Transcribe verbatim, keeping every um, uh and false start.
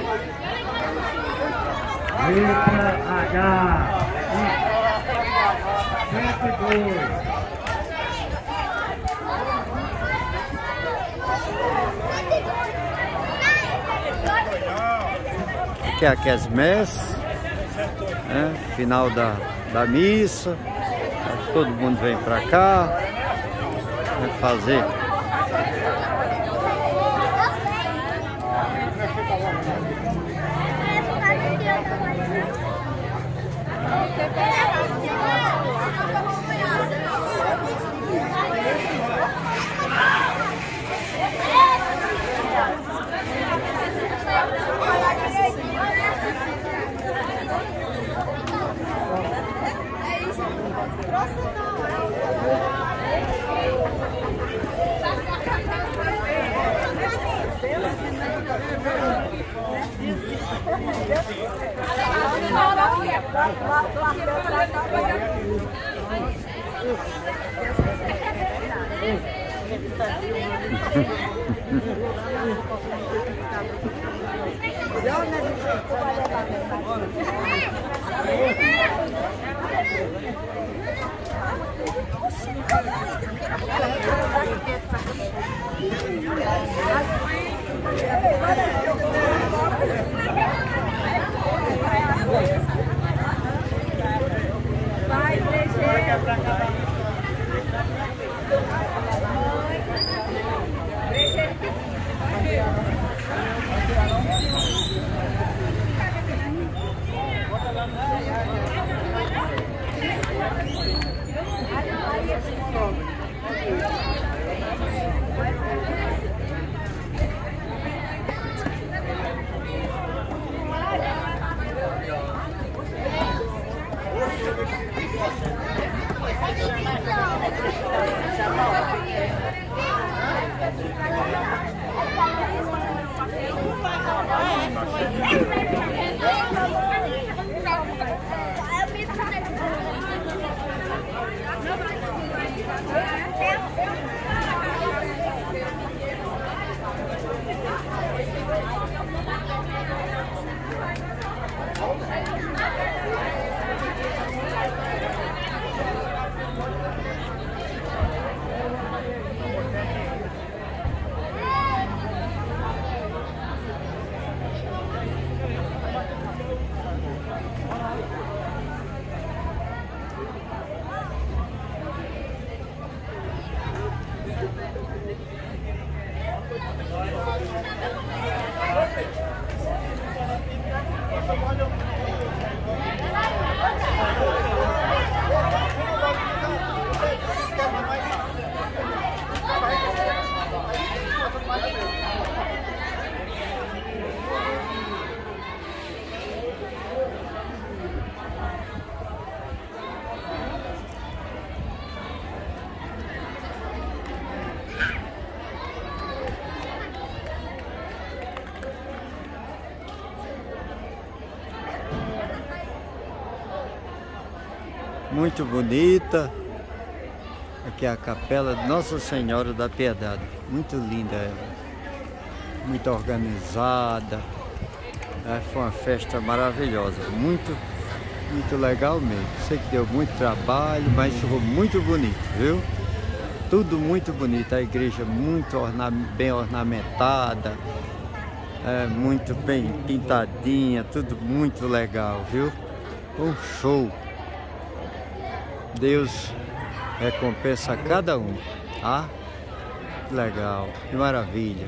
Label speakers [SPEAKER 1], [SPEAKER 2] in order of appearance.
[SPEAKER 1] Letra H. cento e dois.
[SPEAKER 2] Que é aqui as messas, né? Final da, da missa, todo mundo vem pra cá, vai fazer. Muito bonita. Aqui é a capela de Nossa Senhora da Piedade. Muito linda ela. Muito organizada. É, foi uma festa maravilhosa. Muito, muito legal mesmo. Sei que deu muito trabalho, mas ficou muito bonito, viu? Tudo muito bonito. A igreja muito orna bem ornamentada. É, muito bem pintadinha. Tudo muito legal, viu? Um show. Deus recompensa cada um, tá? Que legal, que maravilha.